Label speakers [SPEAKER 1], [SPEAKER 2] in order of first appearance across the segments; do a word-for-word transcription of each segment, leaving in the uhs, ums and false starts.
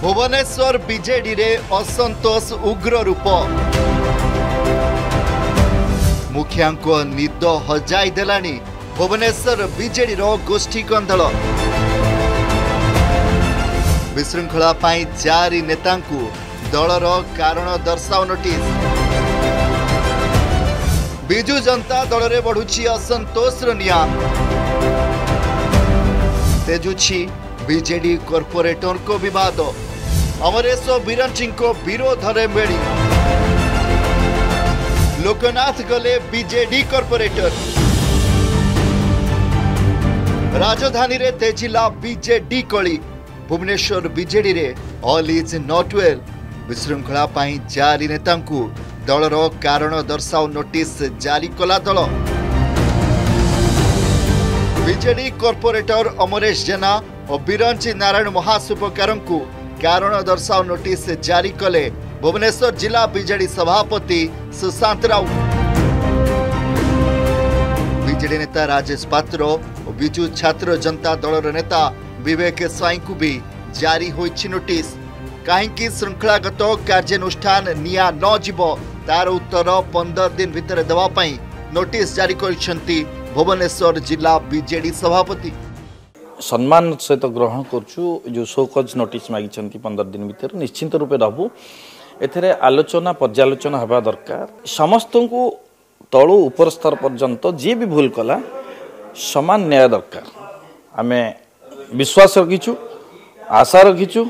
[SPEAKER 1] Bhubaneswar BJD रे असंतोष उग्र रूप मुखिया निद हजाई देलानी भुवनेश्वर बीजेडी रो गोष्ठी कंदल विशृंखला पाई चारि नेतांकु दलर कारण दर्शाओ नोटिस बिजु जनता दल रे बढ़ुची असंतोष निया तेजुची बीजेडी कॉर्पोरेटर को विवाद अमरेश बिरंची को विरोध रे मेड़ी लोकनाथ गले बीजेडी कॉर्पोरेटर राजधानी रे तेजिला बीजेडी कली भुवनेश्वर बीजेडी रे ऑल इज नॉट वेल विशृंखला पाई चारि नेतांकु दलर कारण दर्शाओ नोटिस जारी कला दल बीजेडी कॉर्पोरेटर अमरेश जेना और बिरंची नारायण महासुपकार कारण दर्शाओ नोटिस जारी कले भुवनेश्वर जिला बीजेडी सभापति सुशांत राउत बीजेडी नेता राजेश पात्र और बिजु छात्र जनता दलर नेता विवेक साई को भी जारी होइछि नोटिस कहीं श्रृंखलागत कार्यानुष्ठान निया न जीव तार उत्तर पंद्रह दिन भितर देवा पई नोटिस जारी करिसेंती भुवनेश्वर जिला बीजेडी सभापति
[SPEAKER 2] सम्मान सहित ग्रहण करछु जो शोकज नोटिस मागिछंती पंद्रह दिन भितर निश्चित रूपे रहबु एथरे आलोचना पर्यालोचना हवा दरकार समस्त को तळु ऊपर स्तर पर्यंत जे भी भूल कला समान न्याय दरकार आमे विश्वास रखिछु आशा रखिछु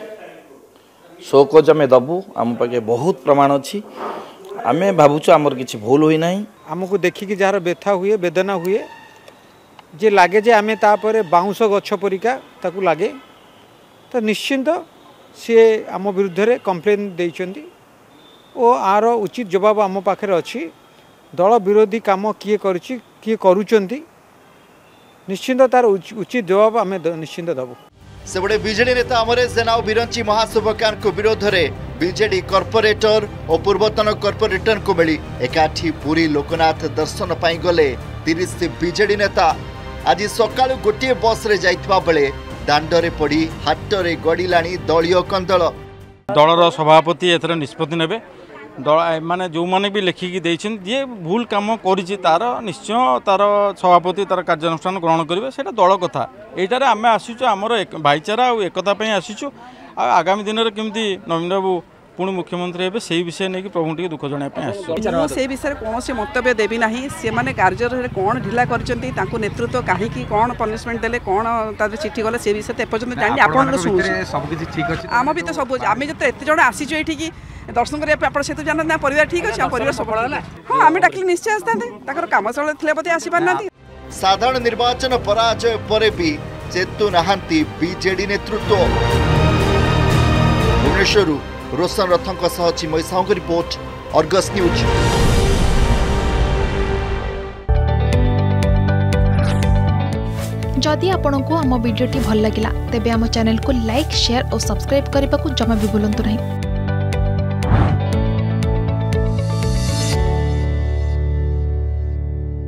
[SPEAKER 2] शोकज आमे दबु आम पाके बहुत प्रमाण अछि आमे भाबुछु हमर किछि भूल होई नाही
[SPEAKER 3] हमको देखिकी जार व्यथा हुए वेदना हुए जे लगे जे आमे तापर बाउंस गछ परिका ताकू लगे तो निश्चिंत सी आम विरुद्ध रे कंप्लेन देइचंदी ओ आर उचित जवाब आम पाखे अच्छी दल विरोधी काम किए करुची किए करूचंती निश्चिंत तार उचित जवाब आम निश्चिंत दबु
[SPEAKER 1] सेबड़े बीजेडी नेता अमरेश जेना और बिरंची महासुभकार को विरोध में बीजेडी कॉर्पोरेटर और पूर्वतन कॉर्पोरेटर को मिली एकाठी पूरी लोकनाथ दर्शन पाई गले तीस बीजेडी नेता आज सकाळु गोटे बस रे जाइतबा बेले दांडरे पड़ी हाटरे गड़िलाणी दलीय कंदल
[SPEAKER 4] दलर सभापति एथर निष्पत्ति नेबे दल माने जो माने भी लेखिकी देइछन जे भूल काम करिछि तार निश्चय तार सभापति तार कार्यानुष्ठान ग्रहण करिवे सेटा दल कथा एटारे आमे आसीछु हमर भाईचारा और एकता पई आसीछु आगामी दिन रे केमती नवीन बाबू पुणी मुख्यमंत्री हे से विषय नहीं कि प्रभु टी दुख जनाया
[SPEAKER 5] से विषय कौन से मंतव्य देवी ना सी मैंने कार्य कौन ढिला कर नेतृत्व कहीं कौन पनिशमेंट देले कौन तार चिठी गले से विषय एपर्यंत जानी आप आम भी तो सब आम जो एत जन आसीचु ये दर्शन करने आप से तो जानते परिवार ठीक अच्छे परिवार सफल हाँ आम डाकिले निश्चय आसता काम चल थे बोधे आसीपार
[SPEAKER 1] साधारण निर्वाचन पराजय पर भी चेतु नाहांती बीजेडी नेतृत्व भुवनेश्वर रोशन रथों सह चिन्मय साहू की रिपोर्ट अर्गस न्यूज।
[SPEAKER 6] जदि आपंक आम भिडी भल लगा तेब आम चैनल को लाइक शेयर और सब्सक्राइब करने को जमा भी भूलु नहीं।